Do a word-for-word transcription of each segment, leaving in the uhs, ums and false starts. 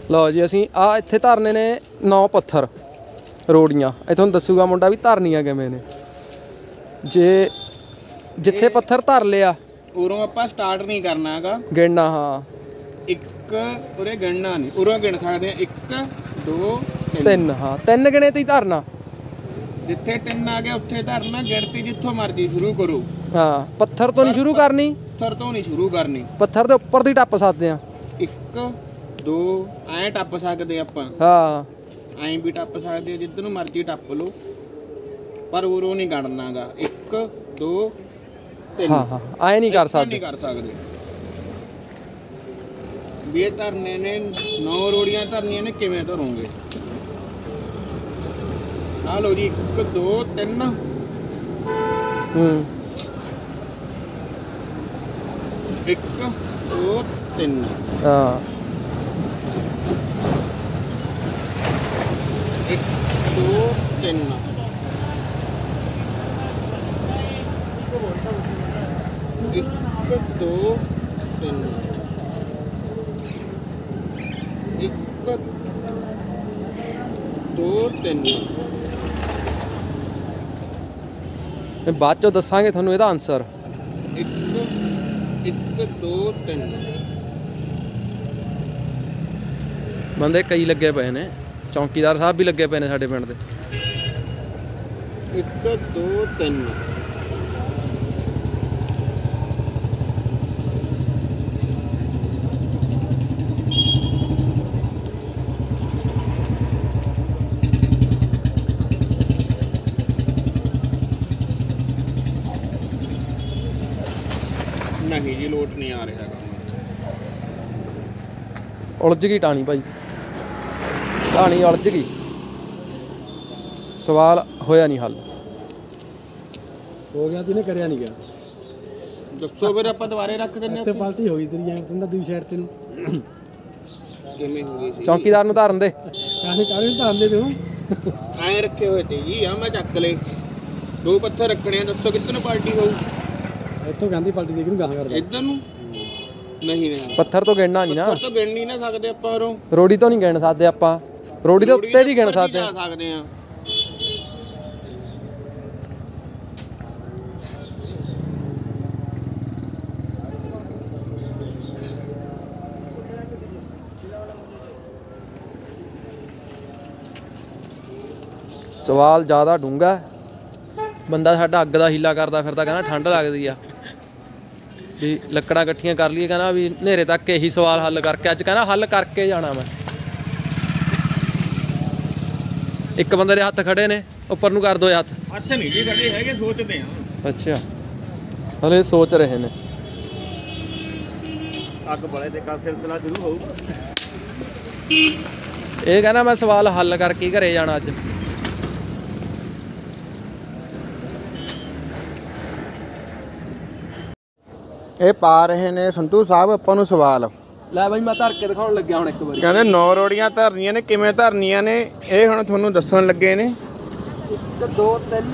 लो जी असी आ इत्थे धरने ने नौ पत्थर रोड़ियां इत्थों दसूगा मुंडा भी धरनियां किवें ने जे जिथे पत्थर धर लिया उरों आपां स्टार्ट नहीं करना हैगा गिणना हाँ एक उरे गिणना नहीं उरों गिण सकदे एक दो तीन हाँ तीन गिणे ते ही धरना जिथे तीन आ गया उत्थे धरना गिणती जिथों मर्जी शुरू करो हाँ पत्थर तो नहीं शुरू करनी पत्थर तो नहीं शुरू करनी पत्थर दे उपर दी टप सकदे आ एक दो ऐ टप सकदे आपां हाँ ऐ भी टप सकदे जिधर नूं मर्जी टप लो पर उरों नहीं गणनागा एक दो तीन हाँ हाँ आए नहीं कर सकते नहीं कर सकदे भी ये धरने ने नौ रोड़ियां धरनियां ने किवें धरोगे आ लो जी एक दो तीन हम्म एक दो तीन हाँ एक दो तीन एक दो तीन एक दो तीन बाद चो दसांगे थानू इहदा आंसर एक एक दो तीन बंदे कई लगे पे ने चौकीदार साहब भी लगे पे ने साडे पिंड दे एक दो तीन नहीं जी लोट नहीं आ रहा उलझ गई टाणी भाई टाणी उलझ गई सवाल होया नहीं हल हो गया तूने करया नहीं गया दसो फिर आप दोबारे रख देने ਤੇ ਪਲਟੀ ਹੋ ਗਈ ਤੇਰੀ ਐਂ ਤੰਦਾ ਦੂਜੀ ਸਾਈਡ ਤੈਨੂੰ ਕਿਵੇਂ ਹੋ ਗਈ ਸੀ ਚੌਕੀਦਾਰ ਨੂੰ ਧਰਨ ਦੇ ਕਾਹਨੇ ਕਾਹਨੇ ਧਾਰਦੇ ਤੂੰ ਐ ਰੱਖੇ ਹੋਏ ਤੇ ਜੀ ਆ ਮੈਂ ਚੱਕ ਲਏ ਦੋ ਪੱਥਰ ਰੱਖਣੇ ਆ ਦੱਸੋ ਕਿੱਧਰ ਨੂੰ ਪਾਰਟੀ ਹੋਊ ਇੱਥੋਂ ਕਹਿੰਦੀ ਪਲਟੀ ਦੇ ਕਿਹਨੂੰ ਗਾਹਾਂ ਕਰਦਾ ਇੱਧਰ ਨੂੰ ਨਹੀਂ ਨਹੀਂ ਪੱਥਰ ਤੋਂ ਗਿਣਨਾ ਨਹੀਂ ਨਾ ਪੱਥਰ ਤੋਂ ਗਿਣ ਨਹੀਂ ਨਾ ਸਕਦੇ ਆਪਾਂ ਉਰੋਂ ਰੋੜੀ ਤੋਂ ਨਹੀਂ ਗਿਣ ਸਕਦੇ ਆਪਾਂ ਰੋੜੀ ਦੇ ਉੱਤੇ ਦੀ ਗਿਣ ਸਕਦੇ ਜਾ ਸਕਦੇ ਆ सवाल ज़्यादा डूंगा बंदा साडा अग दा हीला करदा फिरदा कहना ठंड लगदी आ भी लकड़ां इकट्ठियां कर लईए कहना भी नेरे तक यही सवाल हल करके अज कहना हल करके जाना मैं एक बंदे दे हत्थ खड़े ने उपर नूं कर दो हत्थ हत्थ नहीं जी खड़े हैगे सोचते आ अच्छा हले सोच रहे ने अग बड़े ते का सिलसिला शुरू होऊ ये कहना मैं सवाल हल करके घरे जाना अज ਇਹ ਪਾ ਰਹੇ ਨੇ ਸੰਧੂ ਸਾਹਿਬ ਆਪਾਂ ਨੂੰ ਸਵਾਲ ਲੈ ਬਾਈ ਮੈਂ ਧਰ ਕੇ ਦਿਖਾਉਣ ਲੱਗਿਆ ਹੁਣ ਇੱਕ ਵਾਰੀ ਕਹਿੰਦੇ ਨੌ ਰੋੜੀਆਂ ਧਰਨੀਆਂ ਨੇ ਕਿਵੇਂ ਧਰਨੀਆਂ ਨੇ ਇਹ ਹੁਣ ਤੁਹਾਨੂੰ ਦੱਸਣ ਲੱਗੇ ਨੇ ਇੱਕ ਦੋ ਤਿੰਨ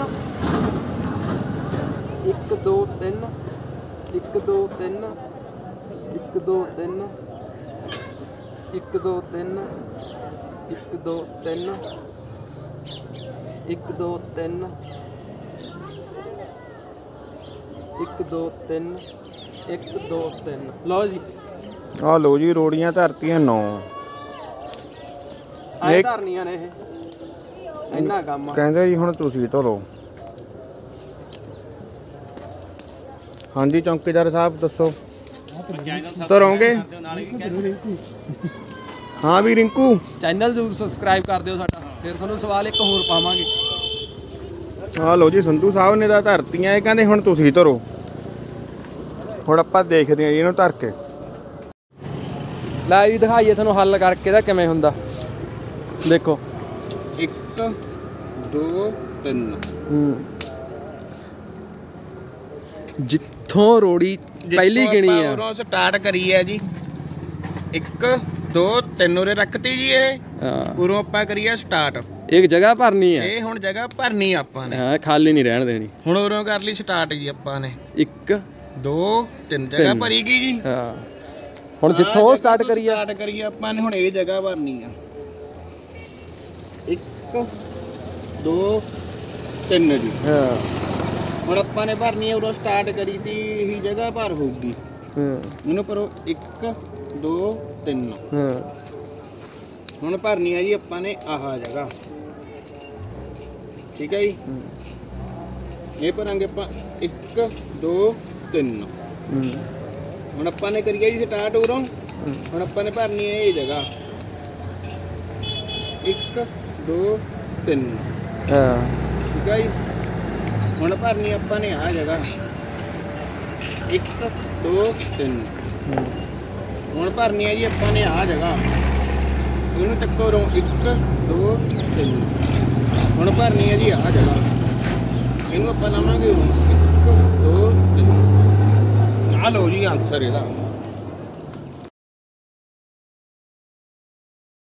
ਇੱਕ ਦੋ ਤਿੰਨ ਇੱਕ ਦੋ ਤਿੰਨ ਇੱਕ ਦੋ ਤਿੰਨ ਇੱਕ ਦੋ ਤਿੰਨ ਇੱਕ ਦੋ ਤਿੰਨ ਇੱਕ ਦੋ ਤਿੰਨ ਇੱਕ ਦੋ ਤਿੰਨ ਇੱਕ ਦੋ ਤਿੰਨ ਲਓ ਜੀ ਆ ਲਓ ਜੀ ਰੋੜੀਆਂ ਧਰਤੀਆਂ ਨੌ ਆਹ ਧਰਨੀਆਂ ਨੇ ਇਹ ਇੰਨਾ ਕੰਮ ਆ ਕਹਿੰਦੇ ਜੀ ਹੁਣ ਤੁਸੀਂ ਧਰੋ ਹਾਂਜੀ ਚੌਕੀਦਾਰ ਸਾਹਿਬ ਦੱਸੋ ਧਰੋਗੇ ਹਾਂ ਵੀ ਰਿੰਕੂ ਚੈਨਲ ਜ਼ਰੂਰ ਸਬਸਕ੍ਰਾਈਬ ਕਰ ਦਿਓ ਸਾਡਾ ਫਿਰ ਤੁਹਾਨੂੰ ਸਵਾਲ ਇੱਕ ਹੋਰ ਪਾਵਾਂਗੇ ਆ ਲਓ ਜੀ ਸੰਧੂ ਸਾਹਿਬ ਨੇ ਤਾਂ ਧਰਤੀਆਂ ਇਹ ਕਹਿੰਦੇ ਹੁਣ ਤੁਸੀਂ ਧਰੋ ਹੁਣ ਆਪਾਂ ਦੇਖਦੇ ਹਾਂ ਜੀ ਇਹਨੂੰ ਧਰ ਕੇ ਲੈ ਜੀ ਦਿਖਾਈਏ ਤੁਹਾਨੂੰ ਹੱਲ ਕਰਕੇ ਇਹਦਾ ਕਿਵੇਂ ਹੁੰਦਾ ਦੇਖੋ ਇੱਕ ਦੋ ਤਿੰਨ ਹੂੰ ਜਿੱਥੋਂ ਰੋੜੀ ਪਹਿਲੀ ਗਿਣੀ ਆ ਉਰੋਂ ਸਟਾਰਟ ਕਰੀ ਹੈ ਜੀ ਇੱਕ ਦੋ ਤਿੰਨ ਉਰੇ ਰੱਖਤੀ ਜੀ ਇਹ ਹਾਂ ਉਰੋਂ ਆਪਾਂ ਕਰੀਏ ਸਟਾਰਟ ਇੱਕ ਜਗ੍ਹਾ ਭਰਨੀ ਹੈ ਇਹ ਹੁਣ ਜਗ੍ਹਾ ਭਰਨੀ ਆਪਾਂ ਨੇ ਹਾਂ ਖਾਲੀ ਨਹੀਂ ਰਹਿਣ ਦੇਣੀ ਹੁਣ ਉਰੋਂ ਕਰ ਲਈ ਸਟਾਰਟ ਜੀ ਆਪਾਂ ਨੇ ਇੱਕ ਦੋ ਤਿੰਨ ਜਗ੍ਹਾ ਭਰੀ ਗਈ ਜੀ ਹਾਂ ਹੁਣ ਜਿੱਥੋਂ ਉਹ ਸਟਾਰਟ ਕਰੀ ਆ ਸਟਾਰਟ ਕਰੀਏ ਆਪਾਂ ਨੇ ਹੁਣ ਇਹ ਜਗ੍ਹਾ ਭਰਨੀ ਆ ਇੱਕ ਦੋ ਤਿੰਨ ਜੀ। ਹਾਂ ਹੁਣ ਆਪਾਂ ਨੇ ਭਰਨੀ ਆ ਉਦੋਂ ਸਟਾਰਟ ਕਰੀ ਤੀ ਇਹੀ ਜਗ੍ਹਾ ਭਰ ਹੋਊਗੀ। ਹਾਂ ਇਹਨੂੰ ਭਰੋ ਇੱਕ ਦੋ ਤਿੰਨ। ਹਾਂ ਹੁਣ ਭਰਨੀ ਆ ਜੀ ਆਪਾਂ ਨੇ ਆਹ ਜਗ੍ਹਾ, ਠੀਕ ਹੈ ਜੀ। ਇਹ ਭਰਾਂਗੇ ਆਪਾਂ ਇੱਕ ਦੋ ਤਿੰਨ। ਹੂੰ ਹੁਣ ਆਪਾਂ ਨੇ ਕਰੀਏ ਜੀ ਸਟਾਰਟ ਉਰੋਂ। ਹੁਣ ਆਪਾਂ ਨੇ ਭਰਨੀ ਹੈ ਇਹ ਜਗ੍ਹਾ ਇੱਕ ਦੋ ਤਿੰਨ। ਹਾਂ ਠੀਕ ਹੈ ਜੀ। ਹੁਣ ਭਰਨੀ ਆਪਾਂ ਨੇ ਆਹ ਜਗ੍ਹਾ ਇੱਕ ਦੋ ਤਿੰਨ। ਹੁਣ ਭਰਨੀ ਹੈ ਜੀ ਆਪਾਂ ਨੇ ਆਹ ਜਗ੍ਹਾ, ਇਹਨੂੰ ਚੱਕੋ ਰੋ ਇੱਕ ਦੋ ਤਿੰਨ। ਹੁਣ ਭਰਨੀ ਹੈ ਜੀ ਆਹ ਜਗ੍ਹਾ, ਇਹਨੂੰ ਆਪਾਂ ਲਾਵਾਂਗੇ ਇੱਕ ਦੋ ਤਿੰਨ। ਆ ਲਓ ਜੀ ਆਨਸਰ ਇਹਦਾ।